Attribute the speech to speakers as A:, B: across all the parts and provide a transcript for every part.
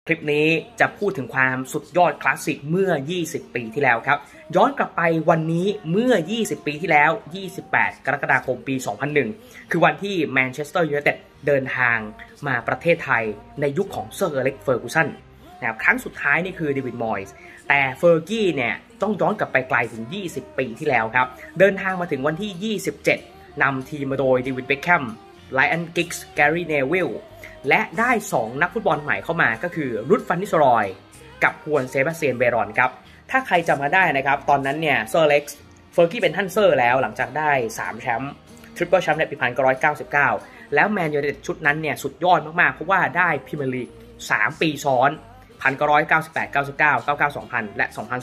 A: คลิปนี้จะพูดถึงความสุดยอดคลาสสิกเมื่อ 20 ปีที่แล้วครับย้อนกลับไปวันนี้เมื่อ 20 ปีที่แล้ว 28 กรกฎาคมปี 2001 คือวันที่แมนเชสเตอร์ยูไนเต็ดเดินทางมาประเทศไทยในยุคของเซอร์อเล็กซ์เฟอร์กูสันนะครับครั้งสุดท้ายนี่คือเดวิดมอยส์แต่เฟอร์กี้เนี่ยต้องย้อนกลับไปไกลถึง 20 ปีที่แล้วครับเดินทางมาถึงวันที่ 27 นำทีมมาโดยเดวิดเบคแฮมไลออนกิกส์แกรี่เนวิลและได้ 2 นักฟุตบอลใหม่เข้ามาก็คือรุดฟันนิสรอยกับฮวนเซบาสเตียนเบรอนครับถ้าใครจำมาได้นะครับตอนนั้นเนี่ยเซอร์เล็กซ์เฟอร์กี้เป็นท่านเซอร์แล้วหลังจากได้3แชมป์ทริปเปิลแชมป์ในปี1999แล้วแมนยูไนเต็ดชุดนั้นเนี่ยสุดยอดมากๆเพราะว่าได้พรีเมียร์ลีก3 ปีซ้อน1998 99 99 2000 และ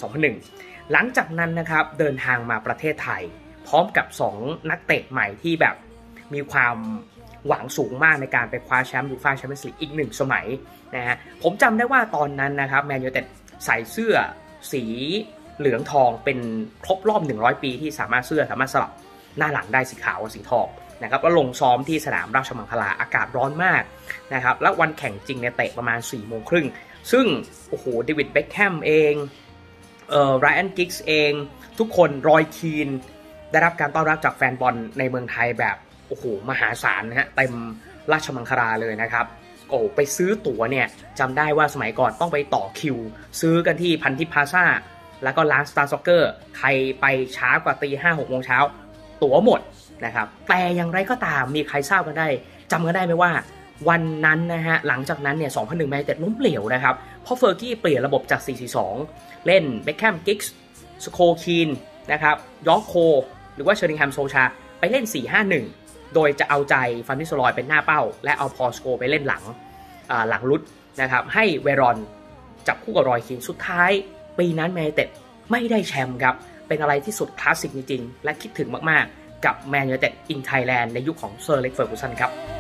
A: 2001 หลังจากนั้นนะครับเดินทางมาประเทศไทยพร้อมกับ2นักเตะใหม่ที่แบบมีความหวังสูงมากในการไปคว้าแชมป์ยูฟ่าแชมเปี้ยนส์ลีกอีก1 สมัยนะฮะผมจำได้ว่าตอนนั้นนะครับแมนยูไนเต็ดใส่เสื้อสีเหลืองทองเป็นครบรอบ100 ปีที่สามารถสลับหน้าหลังได้สีขาวกับสีทองนะครับแล้วลงซ้อมที่สนามราชมังคลาอากาศร้อนมากนะครับแล้ววันแข่งจริงเนี่ยเตะประมาณ 4:30 น.ซึ่งโอ้โหเดวิดเบคแฮมเองไรอันกิกส์เองทุกคนรอยคีนได้รับการต้อนรับจากแฟนบอลในเมืองไทยแบบโอ้โหมหาศาลนะฮะเต็มราชมังคลาเลยนะครับโอ้ไปซื้อตั๋วเนี่ยจำได้ว่าสมัยก่อนต้องไปต่อคิวซื้อกันที่พันทิพย์พลาซ่าแล้วก็ร้านสตาร์ซ็อกเกอร์ใครไปช้ากว่าตี 5-6 โมงเช้าตั๋วหมดนะครับแต่อย่างไรก็ตามมีใครทราบกันได้จำกันได้ไหมว่าวันนั้นนะฮะหลังจากนั้นเนี่ย2001แมนยูไนเต็ดล้มเหลวนะครับเพราะเฟอร์กี้เปลี่ยนระบบจาก 4-4-2 เล่นเบคแฮมกิกส์สโคคีนนะครับยอร์กโคหรือว่าเชอริงแฮมโซชาไปเล่น 4-5-1 โดยจะเอาใจฟันนิสลอยเป็นหน้าเป้าและเอาพอสโกไปเล่นหลังลุดนะครับให้เวรอนจับคู่กับรอยคีนสุดท้ายปีนั้นแมนยูไนเต็ดไม่ได้แชมป์ครับเป็นอะไรที่สุดคลาสสิกจริงๆและคิดถึงมากๆกับแมนยูไนเต็ดอินไทยแลนด์ในยุคของเซอร์เล็กซ์เฟอร์กูสันครับ